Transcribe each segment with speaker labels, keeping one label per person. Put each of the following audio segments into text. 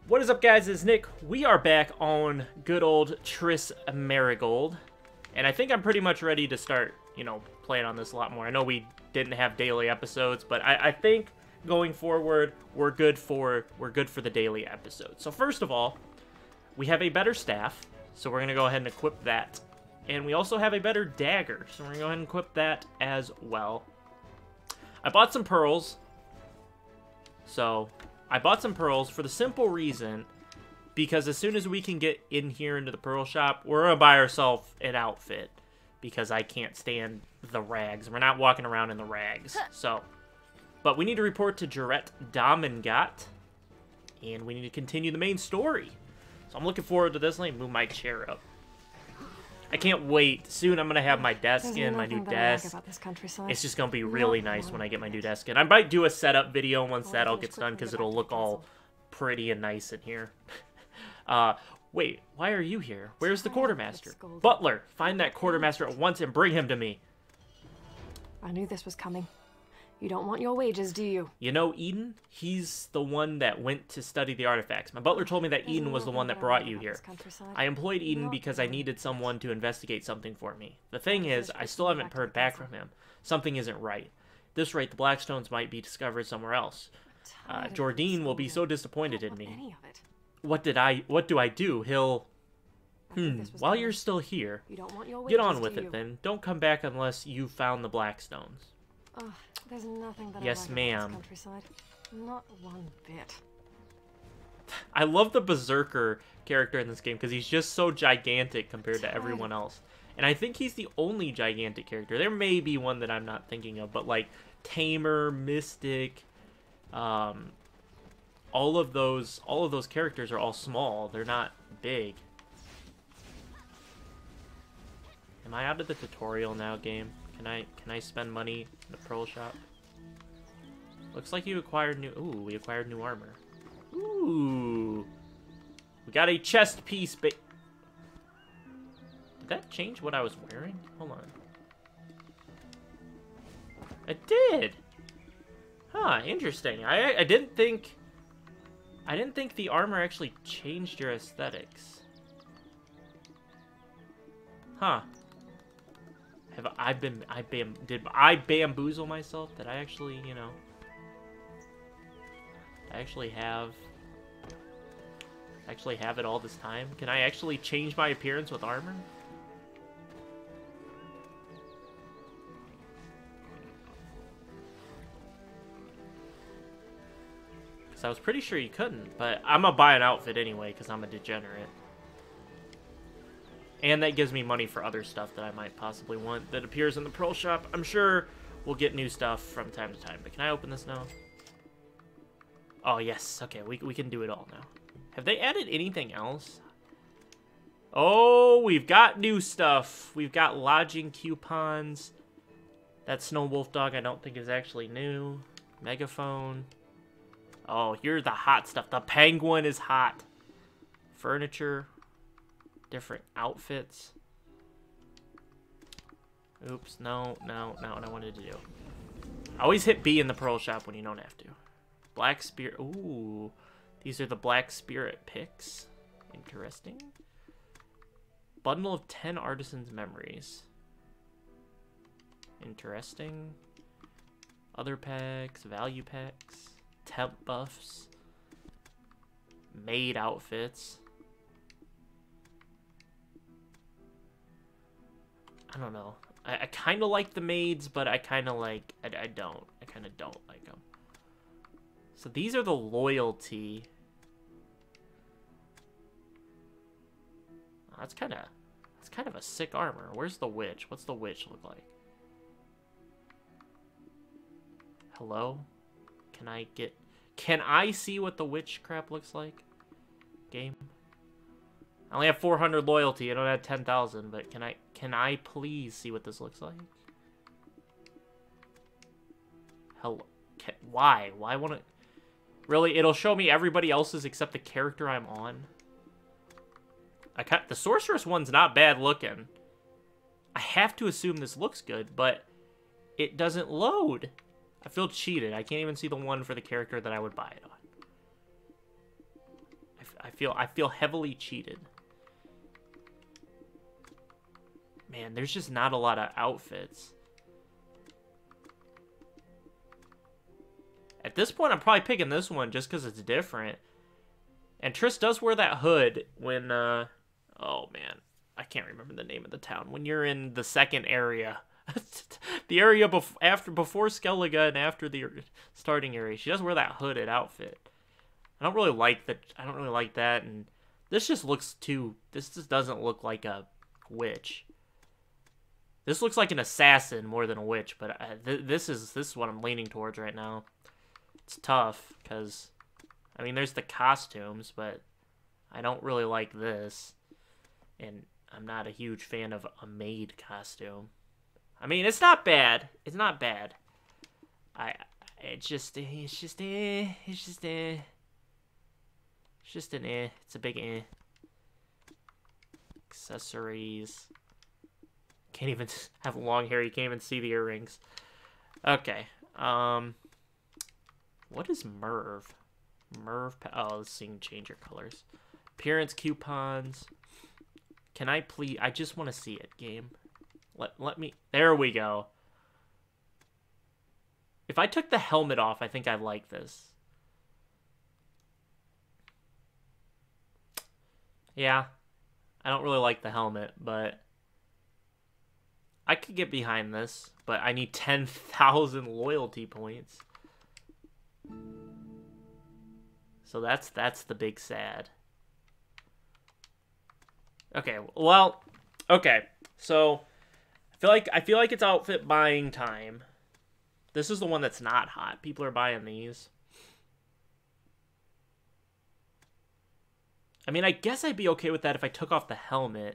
Speaker 1: What is up, guys? It's Nick. We are back on good old Triss Merigold. And I think I'm pretty much ready to start, playing on this a lot more. I know we didn't have daily episodes, but I think going forward, we're good for the daily episodes. So first of all, we have a better staff, so we're going to go ahead and equip that. And we also have a better dagger, so we're going to go ahead and equip that as well. I bought some pearls. So I bought some pearls for the simple reason, because as soon as we can get in here into the pearl shop, we're going to buy ourselves an outfit, because I can't stand the rags. We're not walking around in the rags. So, but we need to report to Jarret Domingat, and we need to continue the main story. So I'm looking forward to this. Let me move my chair up. I can't wait. Soon I'm going to have my desk in, my new desk. It's just going to be really nice when I get my new desk in. I might do a setup video once that all gets done, because it'll look all pretty and nice in here. Wait, why are you here? Where's the quartermaster? Butler, find that quartermaster at once and bring him to me.
Speaker 2: I knew this was coming. You don't want your wages, do you?
Speaker 1: You know Eden? He's the one that went to study the artifacts. My butler told me that Eden was the one that brought you here. I employed Eden because I needed someone to investigate something for me. The thing is, I still haven't heard back from him. Something isn't right. At this rate, the Blackstones might be discovered somewhere else. Jordine will be so disappointed in me. What do I do? He'll... while you're still here, get on with it then. Don't come back unless you found the Blackstones.
Speaker 2: There's nothing that
Speaker 1: yes, ma'am.
Speaker 2: Not one bit.
Speaker 1: I love the Berserker character in this game because he's just so gigantic compared to everyone else. And I think he's the only gigantic character. There may be one that I'm not thinking of, but like Tamer, Mystic, all of those characters are all small. They're not big. Am I out of the tutorial now, game? Can I spend money in the pearl shop? Looks like you acquired new... Ooh, we acquired new armor. Ooh. We got a chest piece, Did that change what I was wearing? Hold on. It did! Huh, interesting. I didn't think... I didn't think the armor actually changed your aesthetics. Huh. Did I bamboozle myself? Did I actually, I actually have it all this time? Can I actually change my appearance with armor? Because I was pretty sure you couldn't, but I'm gonna buy an outfit anyway because I'm a degenerate. And that gives me money for other stuff that I might possibly want that appears in the pearl shop. I'm sure we'll get new stuff from time to time. But can I open this now? Oh, yes. Okay, we can do it all now. Have they added anything else? Oh, we've got new stuff. We've got lodging coupons. That Snow Wolf dog I don't think is actually new. Megaphone. Oh, here's the hot stuff. The penguin is hot. Furniture. Different outfits. Oops, no, not what I wanted to do. I always hit B in the pearl shop when you don't have to. Black Spirit, ooh. These are the Black Spirit picks. Interesting. Bundle of 10 Artisan's Memories. Interesting. Other packs, value packs, temp buffs, maid outfits. I don't know. I kind of like the maids, but I kind of like... I don't. I kind of don't like them. So these are the loyalty. That's kind of a sick armor. Where's the witch? What's the witch look like? Hello? Can I see what the witch crap looks like? Game? I only have 400 loyalty. I don't have 10,000, but can I please see what this looks like? Hello. Why? Why won't it? Really? It'll show me everybody else's except the character I'm on. The sorceress one's not bad looking. I have to assume this looks good, but it doesn't load. I feel cheated. I can't even see the one for the character that I would buy it on. I I feel heavily cheated. Man, there's just not a lot of outfits. At this point, I'm probably picking this one just because it's different. And Triss does wear that hood when, oh man, I can't remember the name of the town. When you're in the second area. The area before Skellige and after the starting area. She does wear that hooded outfit. I don't really like that, and this just looks too, this just doesn't look like a witch. This looks like an assassin more than a witch, but this is what I'm leaning towards right now. It's tough, because, I mean, there's the costumes, but I don't really like this. And I'm not a huge fan of a maid costume. I mean, it's not bad. It's not bad. It's just an eh. It's a big eh. Accessories. Can't even have long hair. You can't even see the earrings. Okay. What is Merv? Oh, this thing change your colors. Appearance coupons. Can I please? I just want to see it, game. Let me. There we go. If I took the helmet off, I think I like this. Yeah. I don't really like the helmet, but I could get behind this, but I need 10,000 loyalty points. So that's the big sad. Okay, well, okay. So I feel like it's outfit buying time. This is the one that's not hot. People are buying these. I mean, I guess I'd be okay with that if I took off the helmet.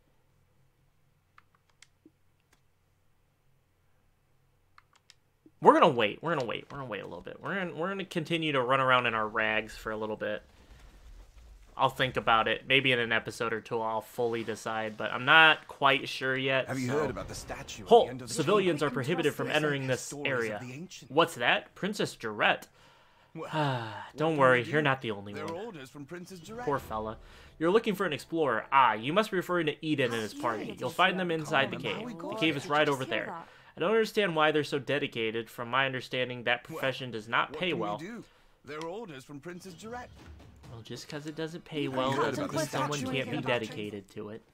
Speaker 1: We're gonna wait. We're gonna wait a little bit. We're gonna continue to run around in our rags for a little bit. I'll think about it. Maybe in an episode or two I'll fully decide, but I'm not quite sure yet.
Speaker 3: Have you heard about the statue?
Speaker 1: Halt! Civilians are prohibited from entering this area. What's that? Princess Jarette. Don't worry, you're not the only one.
Speaker 3: Orders from Princess Jarette.
Speaker 1: Poor fella. You're looking for an explorer. Ah, you must be referring to Eden and his party. You'll find them inside the cave. The cave is right over there. I don't understand why they're so dedicated. From my understanding, that profession does not pay well.
Speaker 3: There are orders from Princess Jarette.
Speaker 1: Well, just because it doesn't pay well doesn't mean someone can't be dedicated to it.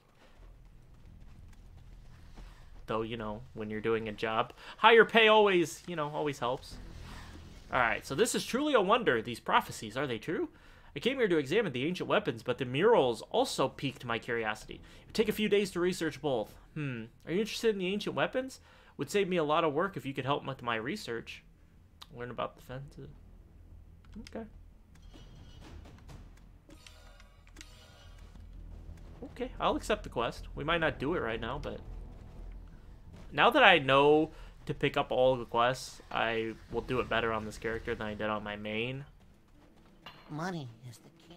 Speaker 1: Though, you know, when you're doing a job, higher pay always, you know, always helps. Alright, so this is truly a wonder. These prophecies, are they true? I came here to examine the ancient weapons, but the murals also piqued my curiosity. It would take a few days to research both. Are you interested in the ancient weapons? Would save me a lot of work if you could help with my research. Learn about the fences. Okay. Okay, I'll accept the quest. We might not do it right now, but now that I know to pick up all the quests, I will do it better on this character than I did on my main.
Speaker 4: Money is the king.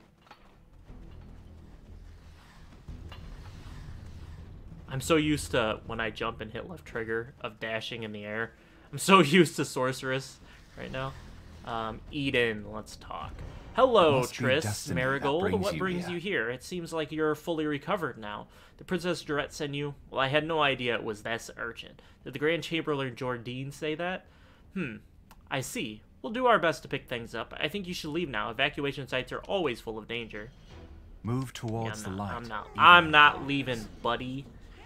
Speaker 1: I'm so used to when I jump and hit left trigger of dashing in the air. I'm so used to Sorceress right now. Eden, let's talk. Hello, Triss Merigold. What brings you here? It seems like you're fully recovered now. Did Princess Jarette send you? Well, I had no idea it was this urgent. Did the Grand Chamberlain Jordine say that? I see. We'll do our best to pick things up. I think you should leave now. Evacuation sites are always full of danger.
Speaker 5: Move towards the light.
Speaker 1: I'm not leaving, buddy.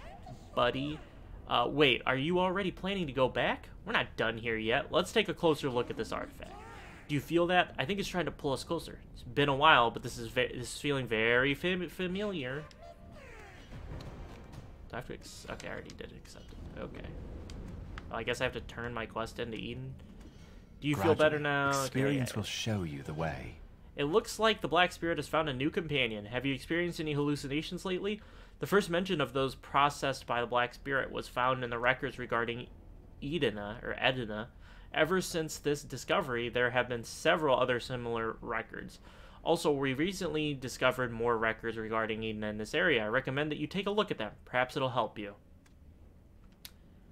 Speaker 1: Wait, are you already planning to go back? We're not done here yet. Let's take a closer look at this artifact. Do you feel that? I think it's trying to pull us closer. It's been a while, but this is feeling very familiar. Do I have to okay, I already did accept it. Okay. Well, I guess I have to turn my quest into Eden. Do you feel better now?
Speaker 5: Experience will show you the way.
Speaker 1: It looks like the Black Spirit has found a new companion. Have you experienced any hallucinations lately? The first mention of those processed by the Black Spirit was found in the records regarding Edina. Ever since this discovery, there have been several other similar records. Also, we recently discovered more records regarding Eden in this area. I recommend that you take a look at them. Perhaps it'll help you.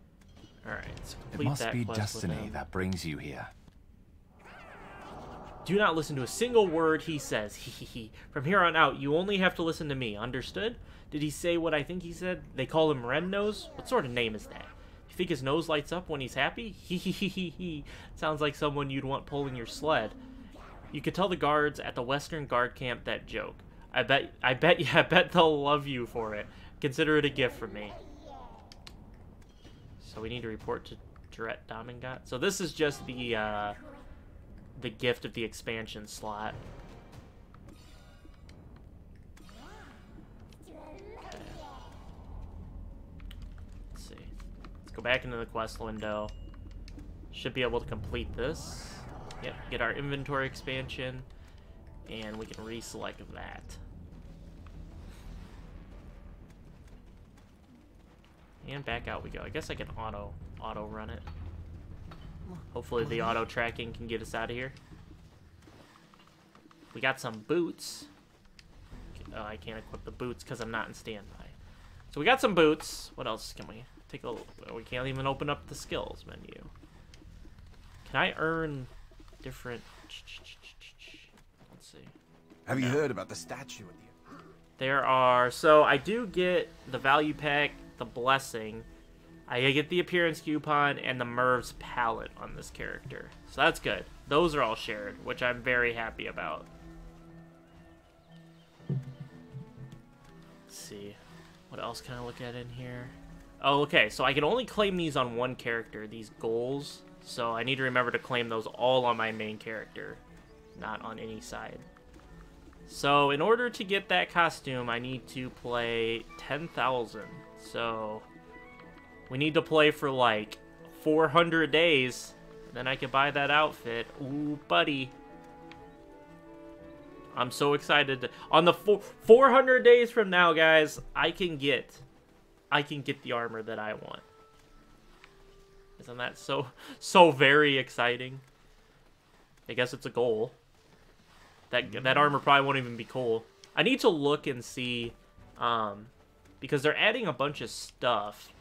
Speaker 1: Alright, let's complete that quest.
Speaker 5: It must be destiny that brings you here.
Speaker 1: Do not listen to a single word he says. From here on out, you only have to listen to me. Understood? Did he say what I think he said? They call him Red Nose? What sort of name is that? You think his nose lights up when he's happy? Sounds like someone you'd want pulling your sled. You could tell the guards at the Western Guard camp that joke. I bet they'll love you for it. Consider it a gift from me. So we need to report to Juret Domingat. So this is just the gift of the expansion slot. Okay. Let's see. Let's go back into the quest window. Should be able to complete this. Yep, get our inventory expansion, and we can reselect that. And back out we go. I guess I can auto run it. Hopefully the auto tracking can get us out of here. We got some boots. Oh, I can't equip the boots because I'm not in standby. So we got some boots. What else can we take a look? We can't even open up the skills menu. Can I earn different... Let's see.
Speaker 3: Have you heard about the statue with you?
Speaker 1: There are... So I do get the value pack, the blessing. I get the appearance coupon and the Merv's palette on this character. So that's good. Those are all shared, which I'm very happy about. Let's see. What else can I look at in here? Oh, okay. So I can only claim these on one character, these goals. So I need to remember to claim those all on my main character, not on any side. So in order to get that costume, I need to play 10,000. So we need to play for like 400 days. Then I can buy that outfit. Ooh, buddy. I'm so excited. On the 400 days from now, guys, I can get the armor that I want. Isn't that so very exciting? I guess it's a goal. That armor probably won't even be cool. I need to look and see, because they're adding a bunch of stuff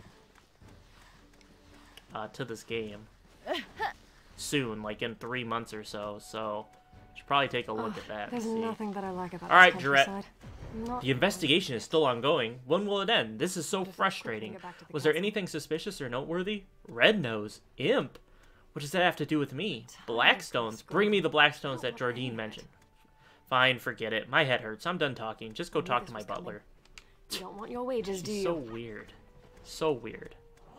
Speaker 1: to this game soon, like in 3 months or so. So should probably take a look at that.
Speaker 2: There's
Speaker 1: and see.
Speaker 2: nothing that I like about
Speaker 1: All right,
Speaker 2: this
Speaker 1: Juret.
Speaker 2: countryside. Not
Speaker 1: The investigation is still ongoing. When will it end? This is so
Speaker 2: What if I quickly
Speaker 1: frustrating.
Speaker 2: get back to the
Speaker 1: Was there
Speaker 2: castle?
Speaker 1: anything suspicious or noteworthy? Red Nose? Imp? What does that have to do with me? Blackstones? Bring me the Blackstones that Jardine mentioned. Fine, forget it. My head hurts. I'm done talking. Just go
Speaker 2: I knew
Speaker 1: talk
Speaker 2: this
Speaker 1: to my
Speaker 2: was coming.
Speaker 1: butler.
Speaker 2: You don't want your wages, do
Speaker 1: She's
Speaker 2: you?
Speaker 1: so weird. So weird.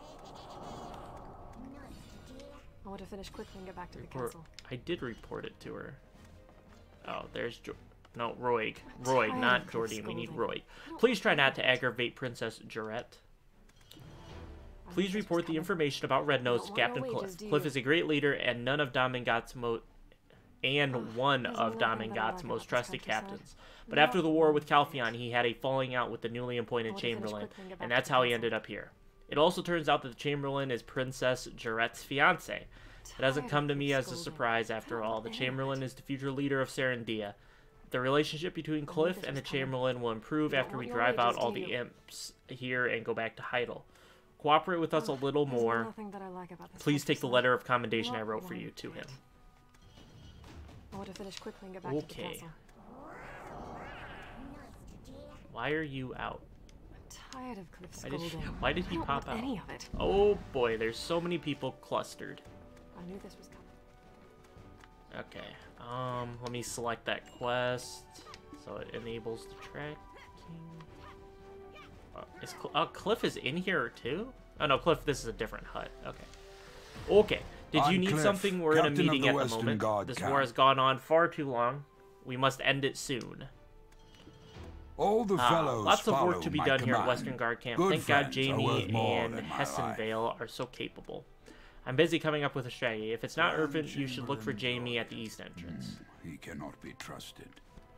Speaker 2: I want to finish quickly and get back to the
Speaker 1: Report.
Speaker 2: castle.
Speaker 1: I did report it to her. Oh, there's no, Roig. Roig,
Speaker 2: tired
Speaker 1: not
Speaker 2: of Cliff
Speaker 1: Jordine. We need
Speaker 2: scolding.
Speaker 1: Roig. Please try not to aggravate Princess Juret. Please report the information about Red Nose to
Speaker 2: don't want
Speaker 1: Captain
Speaker 2: no
Speaker 1: Cliff.
Speaker 2: wages, do
Speaker 1: Cliff
Speaker 2: you?
Speaker 1: is a great leader and one of Domingat's most
Speaker 2: nothing
Speaker 1: trusted
Speaker 2: that I like about this
Speaker 1: captains. But after the war with Calpheon, he had a falling out with the newly appointed
Speaker 2: want to finish
Speaker 1: Chamberlain,
Speaker 2: quickly and get
Speaker 1: and
Speaker 2: back
Speaker 1: that's
Speaker 2: to the
Speaker 1: how he
Speaker 2: castle.
Speaker 1: ended up here. It also turns out that the Chamberlain is Princess Juret's fiancé. It doesn't come to me as a surprise after all. The Chamberlain is the future leader of Serendia. The relationship between Cliff and the Chamberlain will improve
Speaker 2: You don't
Speaker 1: after we
Speaker 2: want your
Speaker 1: drive out
Speaker 2: wages,
Speaker 1: all
Speaker 2: do
Speaker 1: the
Speaker 2: you?
Speaker 1: imps here and go back to Heidel. Cooperate with us a little
Speaker 2: There's
Speaker 1: more.
Speaker 2: nothing that I like about this
Speaker 1: Please take the
Speaker 2: countryside.
Speaker 1: letter of commendation I
Speaker 2: Not
Speaker 1: wrote for
Speaker 2: one
Speaker 1: you to him.
Speaker 2: I want to finish quickly and get back to the
Speaker 1: Okay.
Speaker 2: castle.
Speaker 1: Why are you out?
Speaker 2: I'm tired of Cliff
Speaker 1: Why did
Speaker 2: scolding.
Speaker 1: why did he
Speaker 2: I don't
Speaker 1: pop
Speaker 2: want
Speaker 1: out?
Speaker 2: any of it.
Speaker 1: Oh boy, there's so many people clustered.
Speaker 2: I knew this was coming.
Speaker 1: Okay. Let me select that quest so it enables the tracking. Cliff is in here too? Oh no, Cliff, this is a different hut. Okay. Okay. Did you
Speaker 6: I'm
Speaker 1: need
Speaker 6: Cliff,
Speaker 1: something? We're in a
Speaker 6: captain of
Speaker 1: meeting
Speaker 6: the
Speaker 1: at the
Speaker 6: Western
Speaker 1: moment.
Speaker 6: Guard
Speaker 1: This
Speaker 6: camp.
Speaker 1: war has gone on far too long. We must end it soon.
Speaker 6: All the fellows
Speaker 1: Lots of work
Speaker 6: follow
Speaker 1: to be
Speaker 6: my
Speaker 1: done here at
Speaker 6: command.
Speaker 1: Western Guard Camp.
Speaker 6: Good
Speaker 1: Thank God
Speaker 6: friends are
Speaker 1: Jamie
Speaker 6: worth more
Speaker 1: and
Speaker 6: than my
Speaker 1: Hessenvale are so capable. I'm busy coming up with a strategy. If it's not urgent, you should look for Jamie at the east entrance.
Speaker 6: He cannot be trusted.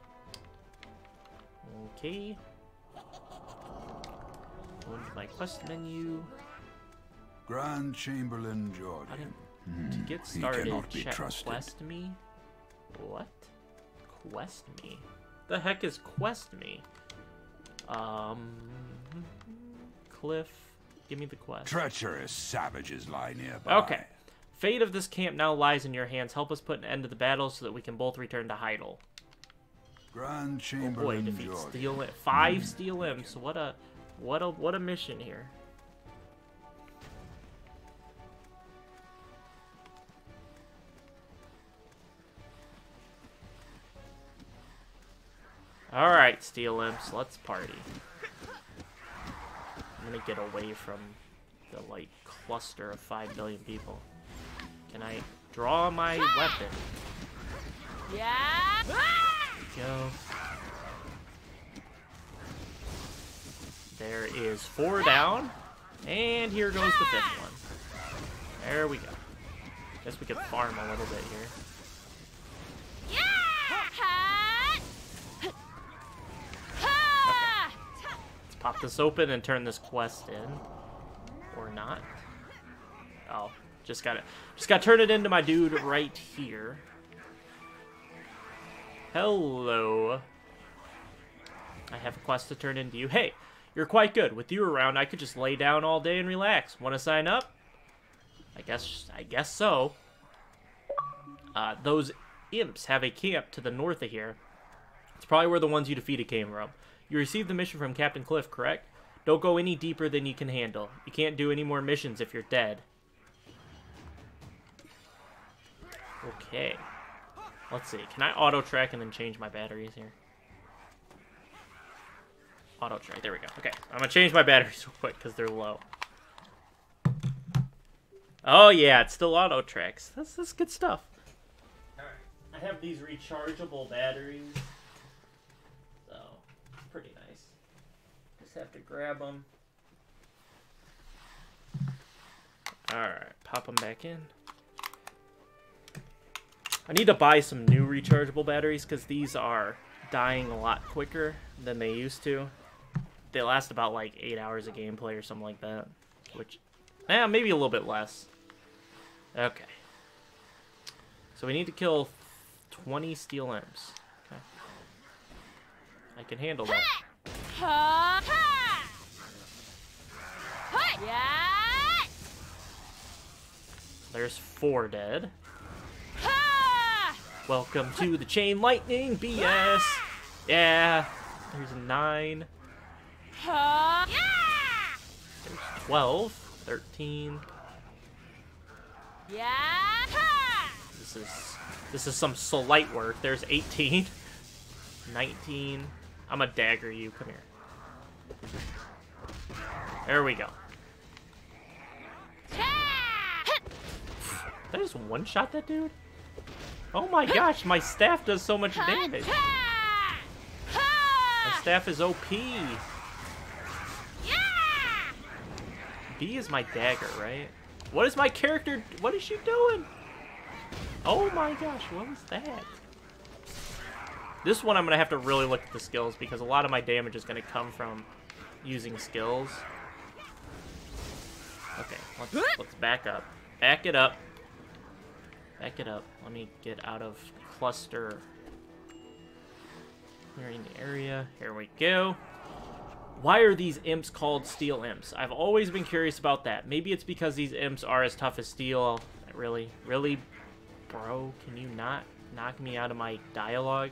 Speaker 1: Okay. Go into my quest menu.
Speaker 6: Grand Chamberlain Jordan.
Speaker 1: To get
Speaker 6: He
Speaker 1: started,
Speaker 6: cannot be
Speaker 1: check
Speaker 6: trusted.
Speaker 1: Quest Me. What? Quest Me? The heck is Quest Me? Cliff, give me the quest.
Speaker 6: Treacherous savages lie nearby.
Speaker 1: Okay. Fate of this camp now lies in your hands. Help us put an end to the battle so that we can both return to Heidel.
Speaker 6: Grand
Speaker 1: Oh boy,
Speaker 6: Chamberlain
Speaker 1: defeat
Speaker 6: George.
Speaker 1: Steel Imps. 5 Steel Imps. What a mission here. Alright, Steel Imps, let's party. I'm gonna get away from the, like, cluster of 5 billion people. Can I draw my weapon?
Speaker 2: Yeah.
Speaker 1: Go. There is 4 down. And here goes the 5th one. There we go. Guess we could farm a little bit here. Let's pop this open and turn this quest in. Or not. Oh, just gotta turn it into my dude right here. Hello. I have a quest to turn into you. Hey, you're quite good. With you around, I could just lay down all day and relax. Want to sign up? I guess so. Those imps have a camp to the north of here. It's probably where the ones you defeated came from. You received the mission from Captain Cliff, correct? Don't go any deeper than you can handle. You can't do any more missions if you're dead. Okay. Let's see. Can I auto-track and then change my batteries here? Auto-track. There we go. Okay. I'm going to change my batteries real quick because they're low. Oh, yeah. It still auto-tracks. That's good stuff. Alright. I have these rechargeable batteries. So, it's pretty nice. Just have to grab them. Alright. Pop them back in. I need to buy some new rechargeable batteries because these are dying a lot quicker than they used to. They last about like 8 hours of gameplay or something like that. Which, maybe a little bit less. Okay. So we need to kill 20 Steel Imps. Okay. I can handle that. There's 4 dead. Welcome to the Chain Lightning BS. Yeah. There's 9. There's 12. 13. This is some slight work. There's 18. 19. I'm a dagger you. Come here. There we go. Did I just one-shot that dude? Oh my gosh, my staff does so much damage. My staff is OP. B is my dagger, right? What is my character? What is she doing? Oh my gosh, what was that? This one I'm going to have to really look at the skills because a lot of my damage is going to come from using skills. Okay, let's back up. Back it up. Back it up. Let me get out of cluster. Clearing the area. Here we go. Why are these imps called Steel Imps? I've always been curious about that. Maybe it's because these imps are as tough as steel. Really? Really? Bro, can you not knock me out of my dialogue?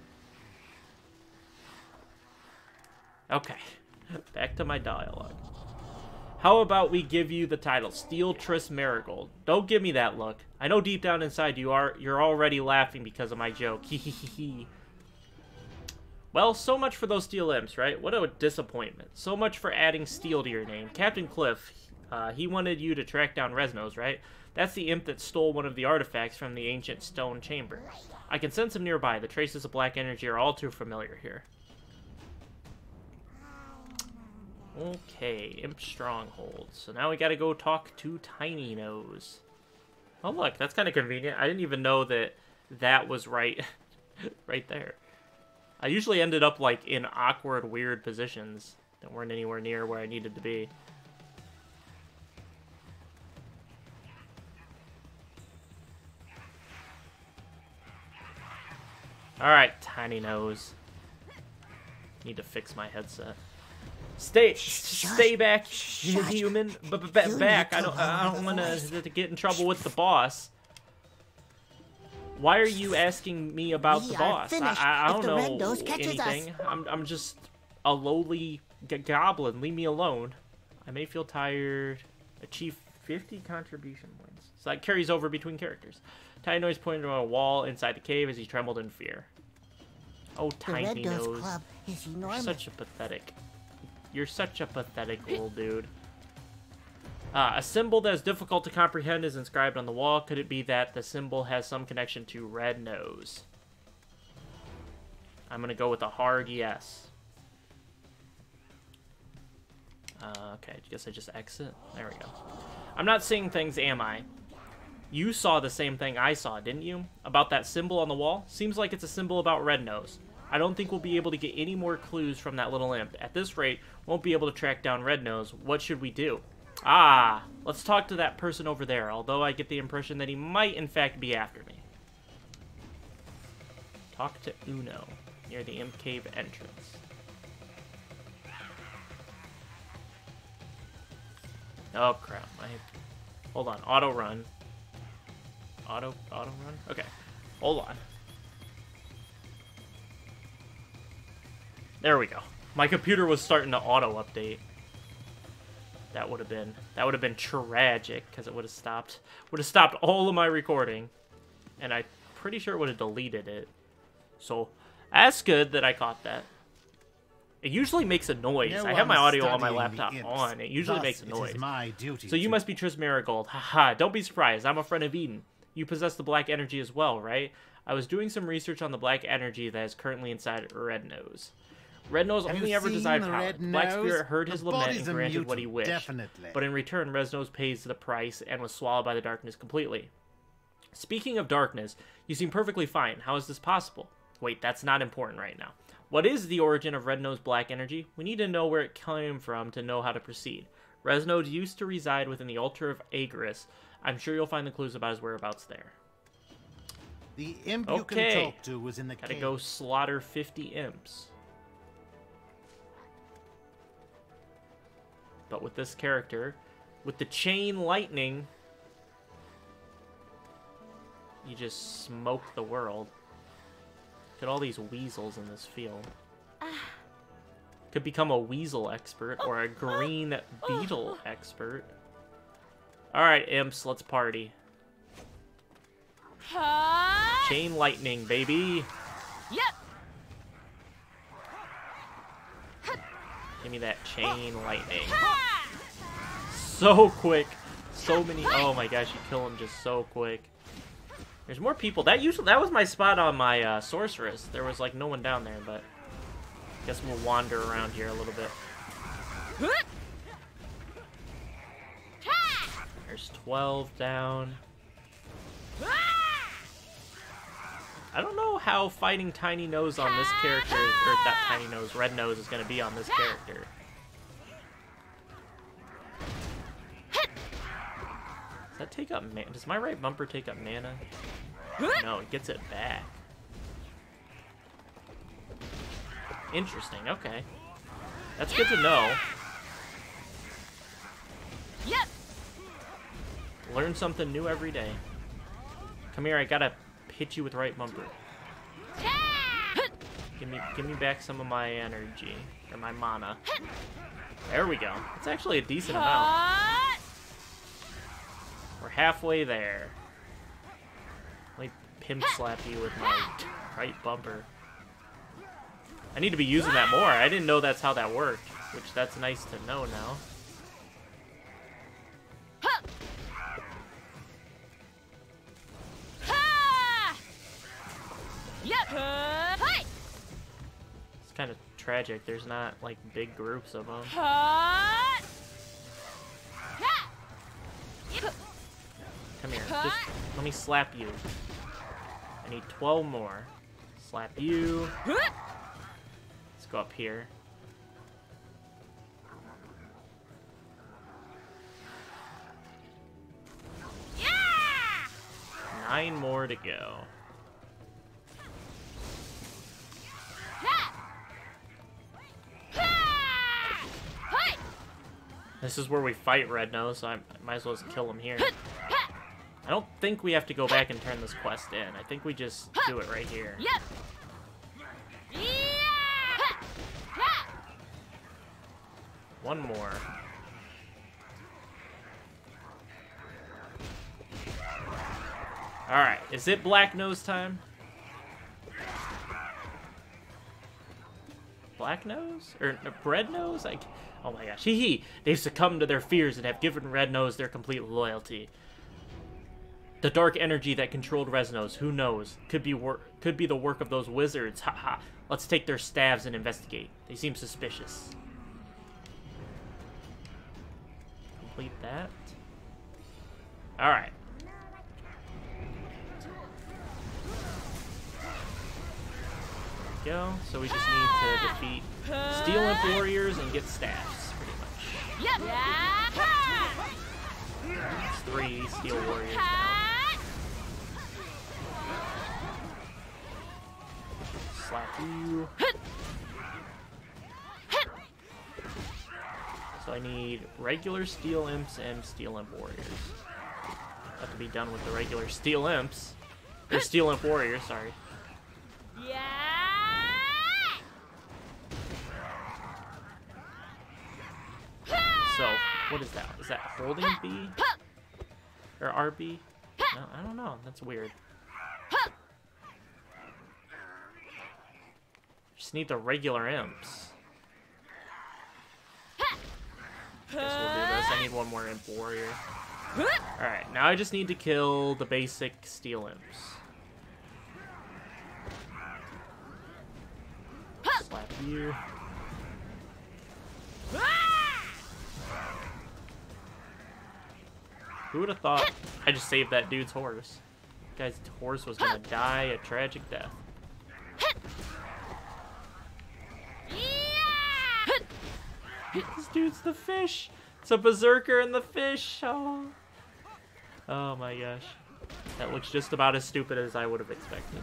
Speaker 1: Okay. Back to my dialogue. How about we give you the title, Steel Triss Merigold? Don't give me that look. I know deep down inside you're already laughing because of my joke. Hehehe. Well, so much for those Steel Imps, right? What a disappointment. So much for adding steel to your name. Captain Cliff, he wanted you to track down Resnos, right? That's the imp that stole one of the artifacts from the ancient stone chamber. I can sense him nearby. The traces of black energy are all too familiar here. Okay, Imp Stronghold. So now we gotta go talk to Tiny Nose. Oh look, that's kind of convenient. I didn't even know that was right, right there. I usually ended up like in awkward, weird positions that weren't anywhere near where I needed to be. Alright, Tiny Nose. Need to fix my headset. Stay back, human. Back. I don't want to get in trouble with the boss. Why are you asking me about the boss? I don't know anything. I'm just a lowly goblin. Leave me alone. I may feel tired. Achieve 50 contribution points. So that carries over between characters. Tiny Nose pointed to a wall inside the cave as he trembled in fear. Oh, Tiny Nose.
Speaker 4: Club is enormous.
Speaker 1: You're such a pathetic little dude. A symbol that is difficult to comprehend is inscribed on the wall. Could it be that the symbol has some connection to Red Nose? I'm going to go with a hard yes. Okay, I guess I just exit. There we go. I'm not seeing things, am I? You saw the same thing I saw, didn't you? About that symbol on the wall? Seems like it's a symbol about Red Nose. I don't think we'll be able to get any more clues from that little imp. At this rate, won't be able to track down Red Nose. What should we do? Ah, let's talk to that person over there, although I get the impression that he might in fact be after me. Talk to Uno, near the imp cave entrance. Oh crap, hold on, auto run. Auto run? Okay, hold on. There we go. My computer was starting to auto update. That would have been tragic because it would have stopped all of my recording, and I'm pretty sure it would have deleted it. So that's good that I caught that. It usually makes a noise. I have my audio on my laptop on. It usually makes a noise. So you must be Triss Merigold. Haha, don't be surprised. I'm a friend of Eden. You possess the black energy as well, right? I was doing some research on the black energy that is currently inside Red Nose. Red Nose only ever desired power. The Black Spirit heard his lament and granted what he wished. Definitely. But in return, Red Nose pays the price and was swallowed by the darkness completely. Speaking of darkness, you seem perfectly fine. How is this possible? Wait, that's not important right now. What is the origin of Red Nose black energy? We need to know where it came from to know how to proceed. Red Nose used to reside within the altar of Agarus. I'm sure you'll find the clues about his whereabouts there.
Speaker 7: The imp you can talk to was in the cave.
Speaker 1: Gotta go slaughter 50 imps. But with this character, with the chain lightning, you just smoke the world. Look at all these weasels in this field. Could become a weasel expert or a green beetle expert. Alright, imps, let's party. Chain lightning, baby.
Speaker 2: Yep.
Speaker 1: Give me that chain lightning. So quick. So many. Oh my gosh, you kill him just so quick. There's more people. That was my spot on my sorceress. There was like no one down there, but I guess we'll wander around here a little bit. There's 12 down. I don't know how fighting Tiny Nose on this character, or that Tiny Nose, Red Nose, is going to be on this character. Does that take up mana? Does my right bumper take up mana? No, it gets it back. Interesting, okay. That's good to know.
Speaker 2: Yep.
Speaker 1: Learn something new every day. Come here, I gotta hit you with right bumper. Give me back some of my energy, or my mana. There we go. It's actually a decent amount. We're halfway there. Let me pimp slap you with my right bumper. I need to be using that more. I didn't know that's how that worked, which that's nice to know now. It's kind of tragic. There's not like big groups of them. Come here. Just let me slap you. I need 12 more. Slap you. Let's go up here. Yeah! 9 more to go. This is where we fight Red Nose, so I might as well just kill him here. I don't think we have to go back and turn this quest in. I think we just do it right here. One more. Alright, is it Black Nose time? Black Nose? Or Red Nose? Like, oh my gosh. They've succumbed to their fears and have given Red Nose their complete loyalty. The dark energy that controlled Red Nose, who knows? Could be the work of those wizards. Haha. Let's take their staves and investigate. They seem suspicious. Complete that. Alright. Go. So we just need to defeat Steel Imp warriors and get staffs, pretty much. It's 3 steel warriors now. Slap you. So I need regular steel imps and steel imp warriors. Have to be done with the regular steel imps. Or steel imp warriors, sorry. So, what is that? Is that holding B? Or RB? No, I don't know. That's weird. Just need the regular imps. Guess we'll do this. I need one more imp warrior. Alright, now I just need to kill the basic steel imps. Slap you. Who would have thought I just saved that dude's horse? That guy's horse was gonna die a tragic death. This dude's the fish. It's a berserker and the fish. Oh my gosh. That looks just about as stupid as I would have expected.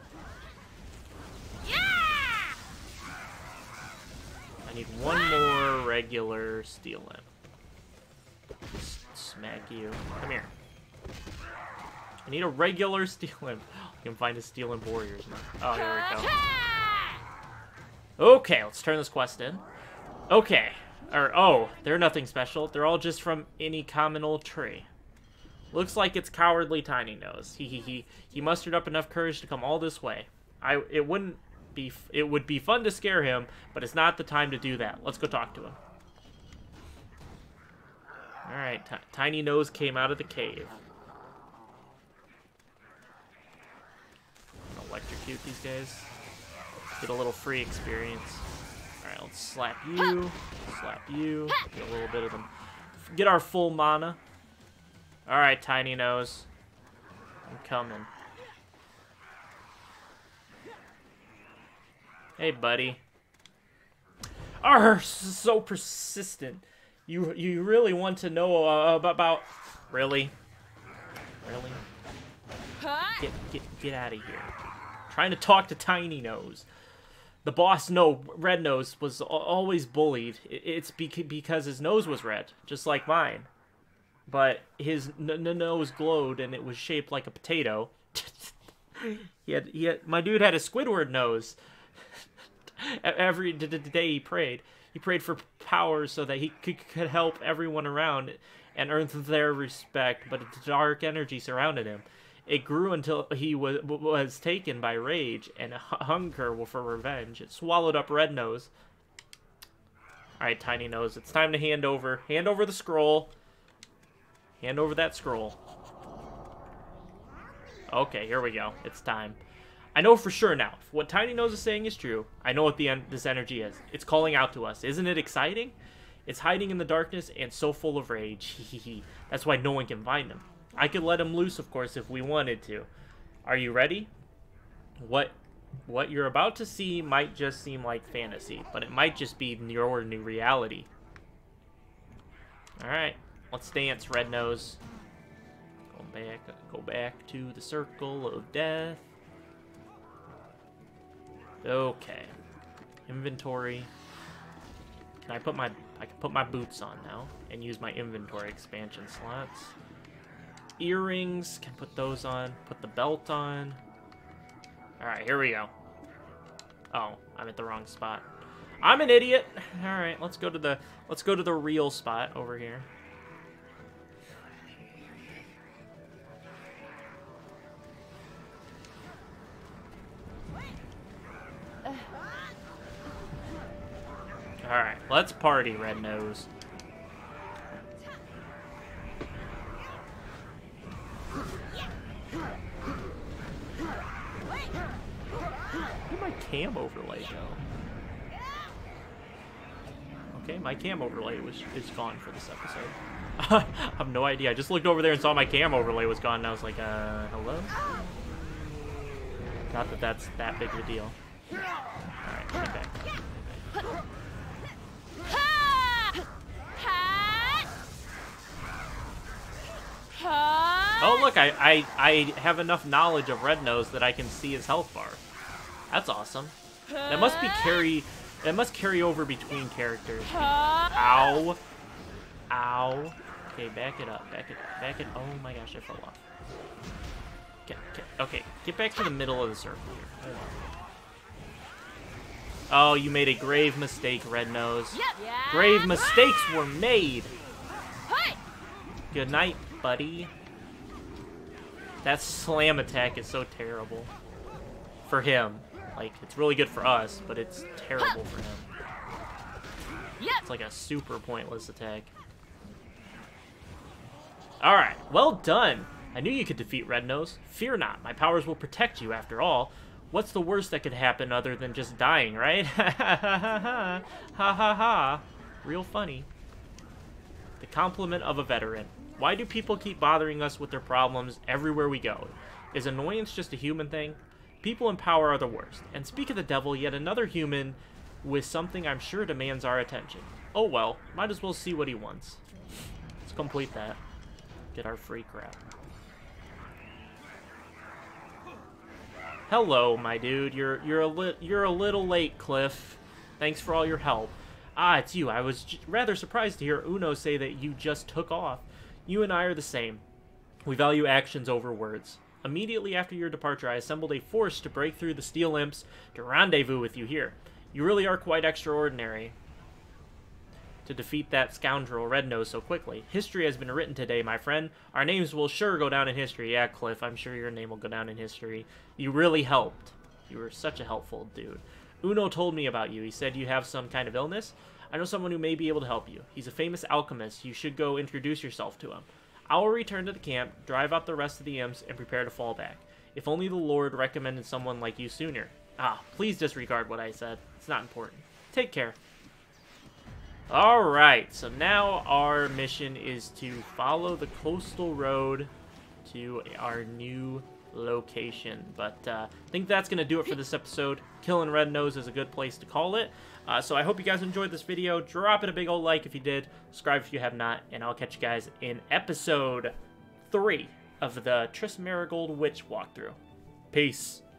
Speaker 1: I need one more regular steel imp. Smack you. Come here. I need a regular steel imp. I can find a steel imp warriors now. Oh, here we go. Okay, let's turn this quest in. Okay. Oh, they're nothing special. They're all just from any common old tree. Looks like it's cowardly Tiny Nose. He mustered up enough courage to come all this way. It would be fun to scare him, but it's not the time to do that. Let's go talk to him. Alright, Tiny Nose came out of the cave. I'm gonna electrocute these guys. Get a little free experience. Alright, let's slap you, get a little bit of them. Get our full mana. Alright, Tiny Nose. I'm coming. Hey, buddy. Arr, so persistent. You really want to know about... Really? Really? Get out of here. Trying to talk to Tiny Nose. The boss, Red Nose, was always bullied. It's because his nose was red, just like mine. But his nose glowed and it was shaped like a potato. My dude had a Squidward nose. Every day he prayed. He prayed for power so that he could help everyone around and earn their respect, but a dark energy surrounded him. It grew until he was taken by rage and hunger for revenge. It swallowed up Red Nose. Alright, Tiny Nose, it's time to hand over the scroll. Hand over that scroll. Okay, here we go. It's time. I know for sure now. If what Tiny Nose is saying is true, I know what this energy is. It's calling out to us. Isn't it exciting? It's hiding in the darkness and so full of rage. That's why no one can find him. I could let him loose, of course, if we wanted to. Are you ready? What you're about to see might just seem like fantasy, but it might just be your new reality. Alright, let's dance, Red Nose. Go back to the circle of death. Okay. Inventory. Can I put my... I can put my boots on now and use my inventory expansion slots. Earrings, can put those on. Put the belt on. Alright, here we go. Oh, I'm at the wrong spot. I'm an idiot. Alright, let's go to the real spot over here. Alright, let's party, Red Nose. Where'd my cam overlay go? Okay, my cam overlay is gone for this episode. I have no idea. I just looked over there and saw my cam overlay was gone, and I was like, hello? Not that that's that big of a deal. Alright, get back. Oh look, I have enough knowledge of Red Nose that I can see his health bar. That's awesome. That must carry over between characters. Ow. Ow. Okay, back it up, back it up, back it. Oh my gosh, I fell off. Okay, get back to the middle of the circle here. Oh, you made a grave mistake, Red Nose. Grave mistakes were made. Good night, buddy. That slam attack is so terrible. For him. Like, it's really good for us, but it's terrible for him. It's like a super pointless attack. Alright, well done. I knew you could defeat Red Nose. Fear not, my powers will protect you after all. What's the worst that could happen other than just dying, right? Ha ha ha ha ha ha. Real funny. The compliment of a veteran. Why do people keep bothering us with their problems everywhere we go? Is annoyance just a human thing? People in power are the worst. And speak of the devil, yet another human with something I'm sure demands our attention. Oh well, might as well see what he wants. Let's complete that. Get our free crap. Hello, my dude. You're a little late, Cliff. Thanks for all your help. Ah, it's you. I was rather surprised to hear Uno say that you just took off. You and I are the same. We value actions over words. Immediately after your departure, I assembled a force to break through the Steel Imps to rendezvous with you here. You really are quite extraordinary to defeat that scoundrel Red Nose so quickly. History has been written today, my friend. Our names will sure go down in history. Yeah, Cliff, I'm sure your name will go down in history. You really helped. You were such a helpful dude. Uno told me about you. He said you have some kind of illness. I know someone who may be able to help you. He's a famous alchemist. You should go introduce yourself to him. I will return to the camp, drive out the rest of the imps, and prepare to fall back. If only the Lord recommended someone like you sooner. Ah, please disregard what I said. It's not important. Take care. Alright, so now our mission is to follow the coastal road to our new location. But I think that's going to do it for this episode. Killing Red Nose is a good place to call it. So I hope you guys enjoyed this video. Drop it a big old like if you did. Subscribe if you have not. And I'll catch you guys in episode 3 of the Triss Merigold Witch walkthrough. Peace.